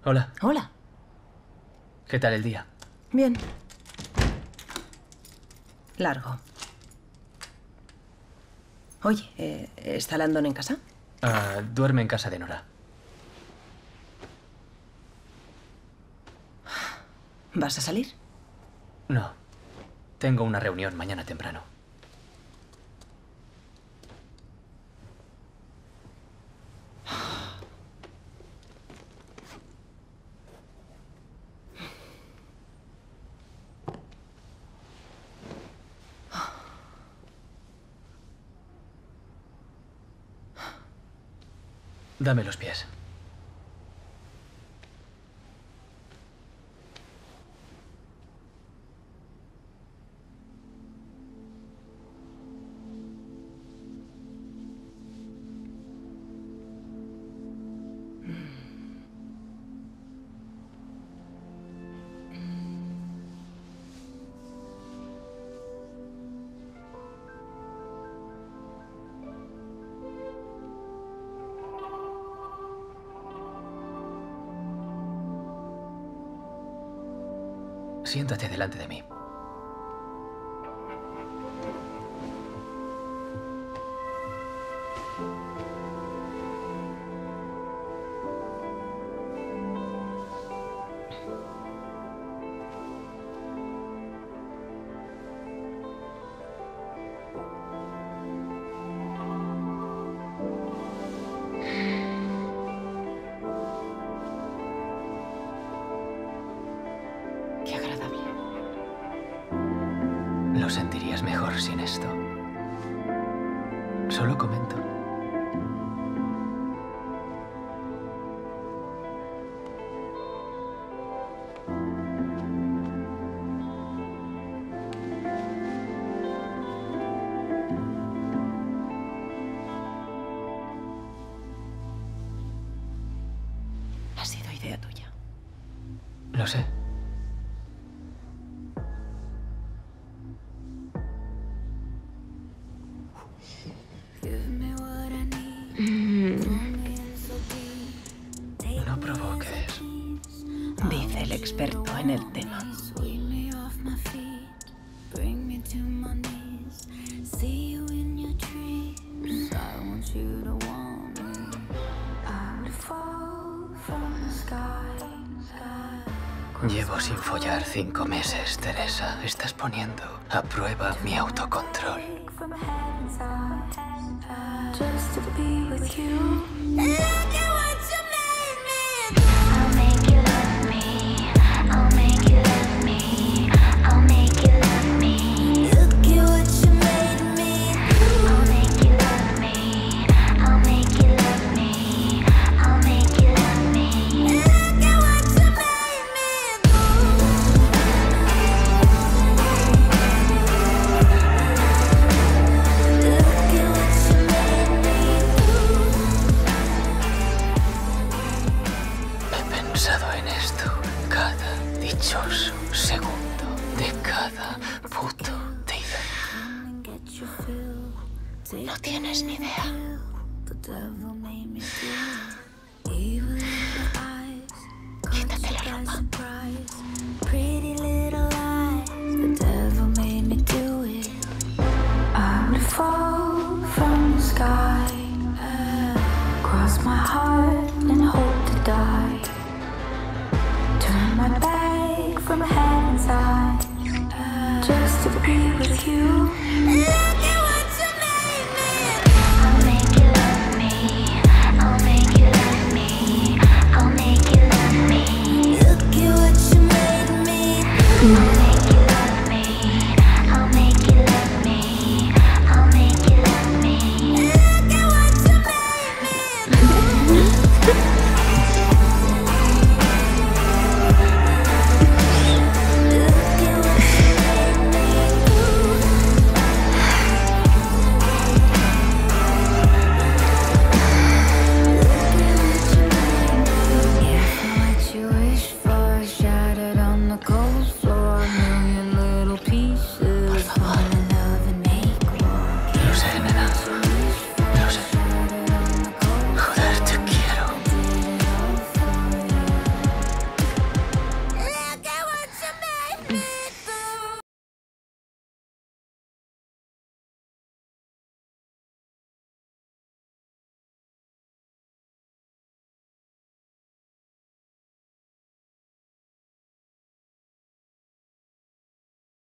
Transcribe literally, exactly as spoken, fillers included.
Hola. Hola. ¿Qué tal el día? Bien. Largo. Oye, eh, ¿está Landon en casa? Ah, duerme en casa de Nora. ¿Vas a salir? No. Tengo una reunión mañana temprano. Dame los pies. Siéntate delante de mí. Qué agradable. Lo sentirías mejor sin esto. Solo comento. Ha sido idea tuya. Lo sé. No provoques. Dice el experto en el tema. Llevo sin follar cinco meses, Teresa. Estás poniendo a prueba mi autocontrol. He pensado en esto cada dichoso segundo de cada puto día. No tienes ni idea. Quítate la ropa. Cross my heart and hope to die. Turn my back from heaven's eye, just to be with you.